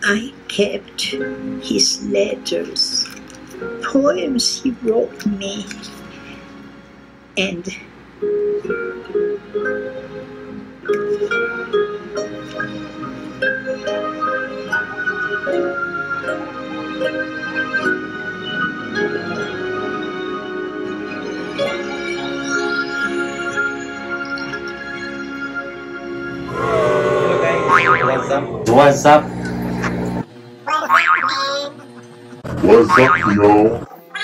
I kept his letters, poems he wrote me, and What's up? What's up? What's up, yo?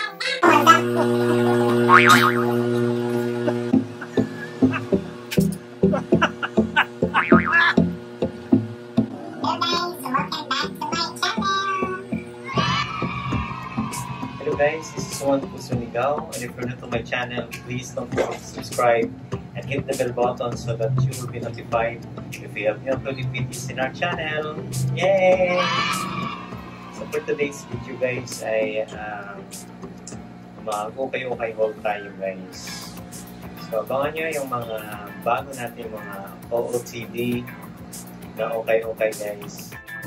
Hello guys, this is Juan Pusunigaw, and if you're new to my channel, please don't forget to subscribe and hit the bell button so that you will be notified if we have new uploaded videos in our channel. Yay! So for today's video guys ay mag-ukay-ukay haul tayo guys. So abangan nyo yung mga bago natin mga OOTD na ukay-ukay guys.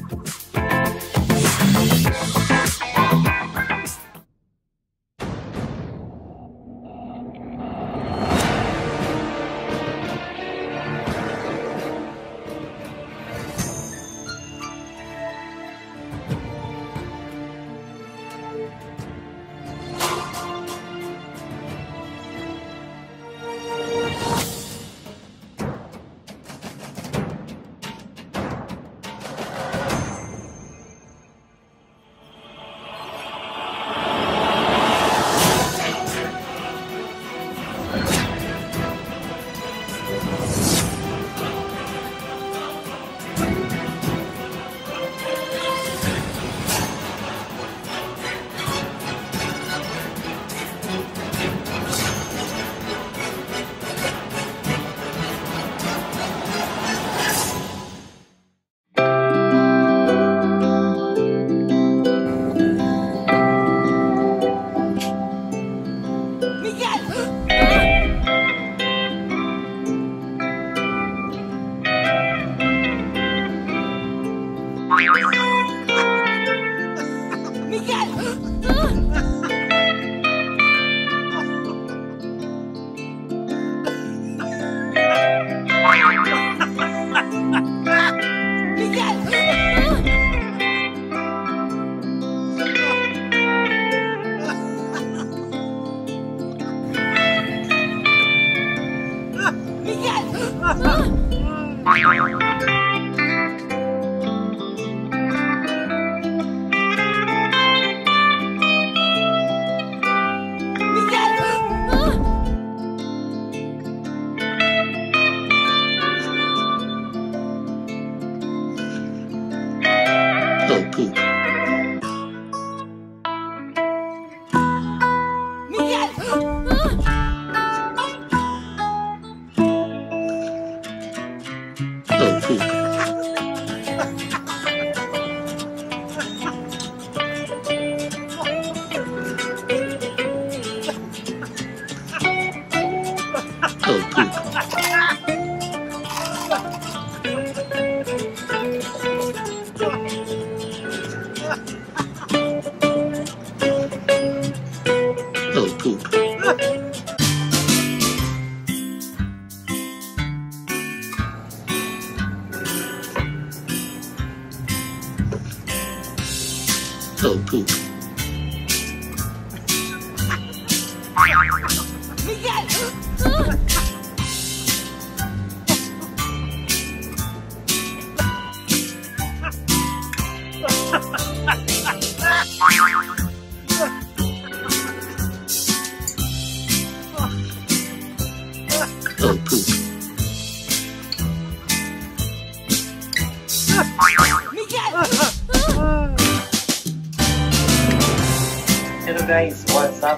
Hello guys, what's up?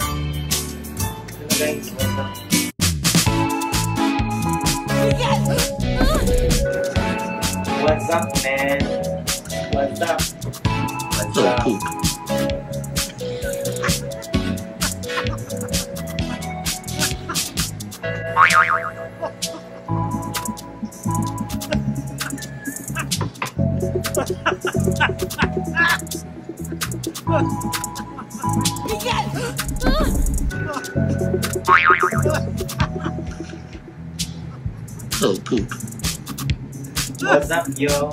Hello guys, what's up? What's up, man? What's up? What's up? Oh, poop. What's up, yo?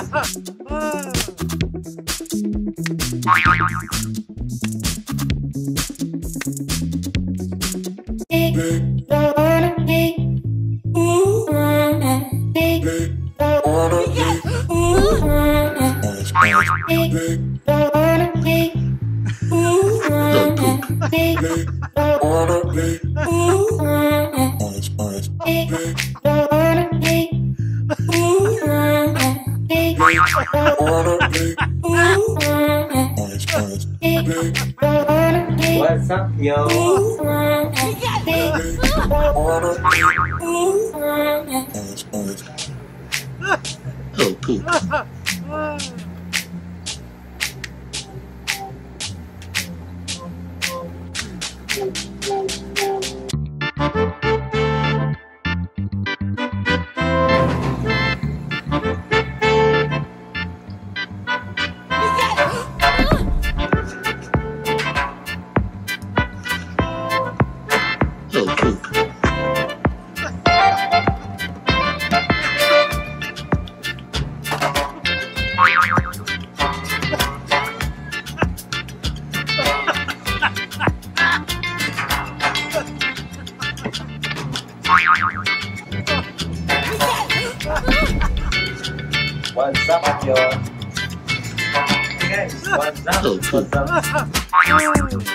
What's up, yo? Oh, poop. Oh, poop. What's up, yo? Hey guys, what's up? Oh, What's up?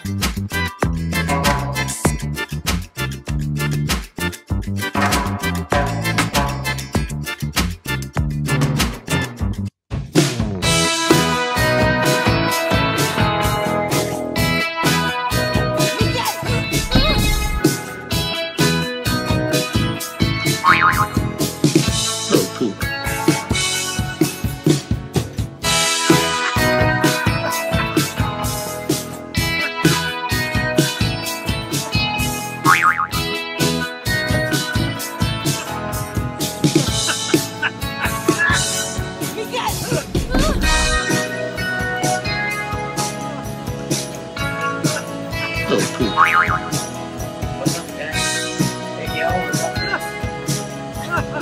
Oh, poop. Oh, poop. What's up, guys? Hey, yo, what's up?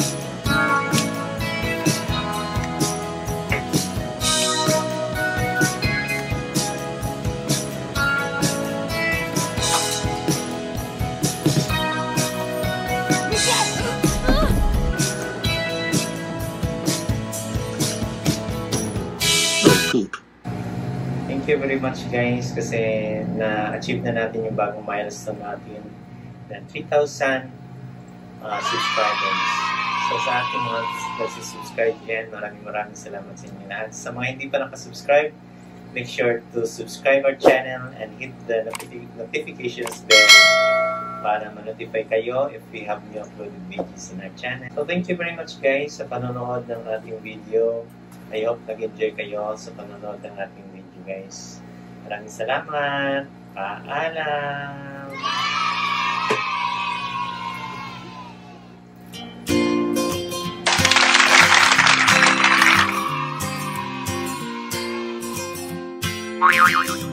Oh, poop. Thank you very much, guys, kasi na-achieve na natin yung bagong milestone natin na 3,000 subscribers. So sa ating mga subscribe dyan, maraming salamat sa inyo lahat. Sa mga hindi pa nakasubscribe, make sure to subscribe our channel and hit the notifications bell para ma-notify kayo if we have new uploaded videos in our channel. So thank you very much, guys, sa panonood ng ating video. I hope nag-enjoy kayo sa panonood ng ating video, guys. Maraming salamat. Paalam! Oh, poop.